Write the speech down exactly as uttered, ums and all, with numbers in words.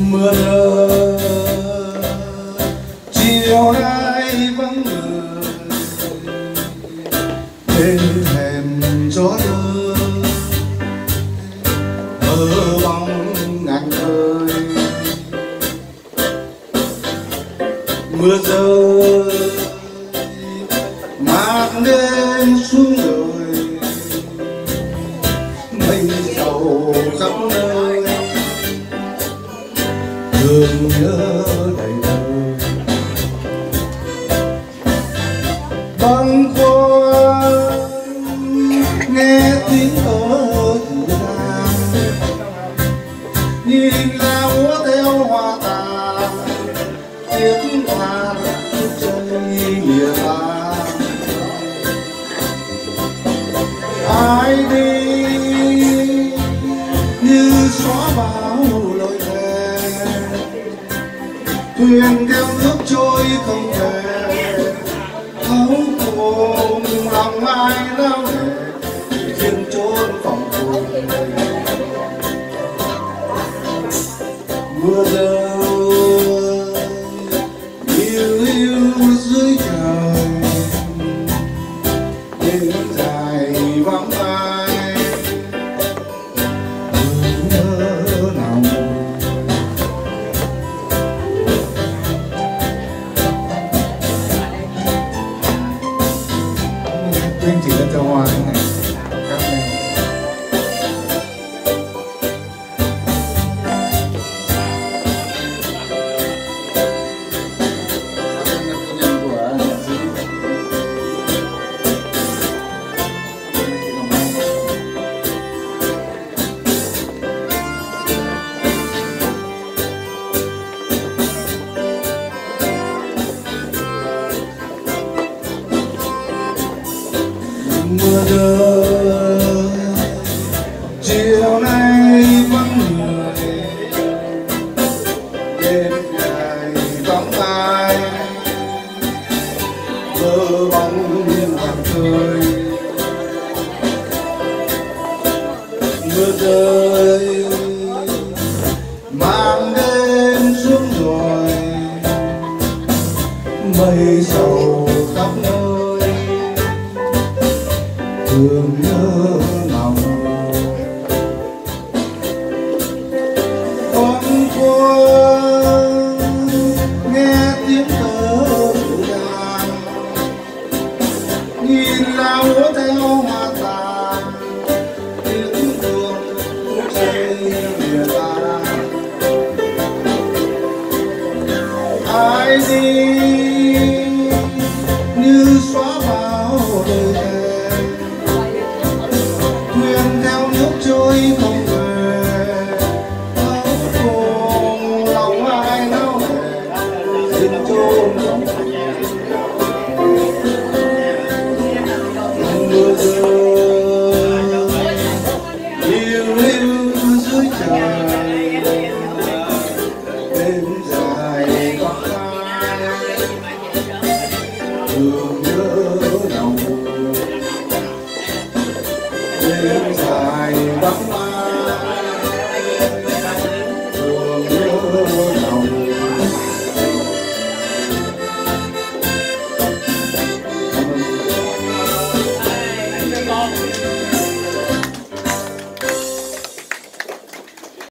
mưa rơi chiều nay vắng người bên thềm gió đưa mơ bóng ngàn khơi. Mưa rơi mang đến xuống đời mây sầu khắp nơi thương nhớ đầy đời. Bâng khuâng nghe tiếng ở từ xa nhìn lá úa theo hoa tàn tiếng hoa thức dậy nghĩa ta. Ai đi như xóa bao lời thề thuyền theo nước trôi không về thấu cùng lòng ai nào để riêng chốn phòng cùng. Mưa rơi yêu yêu dưới trời đêm dài vắng ai nhớ nào tuyên chỉ là cho hoa này. Mưa rơi chiều nay vắng người đêm dài vắng ai mơ bóng hàng khơi. Mưa rơi mang đêm xuống rồi mây sầu khắp nơi thương nhớ lòng. Con khuâng nghe tiếng thở đàn nhìn lá úa theo hoa tàn tiếng đường cũng dậy lìa ta. Ai đi như xóa bao lời thề thuyền theo nước trôi không về thấu cùng lòng ai nào để xin chôn lòng. Mưa rơi yêu yêu dưới trời đêm dài vắng ai thương nhớ lòng. Đêm dài vắng ai thương nhớ lòng. Cảm ơn.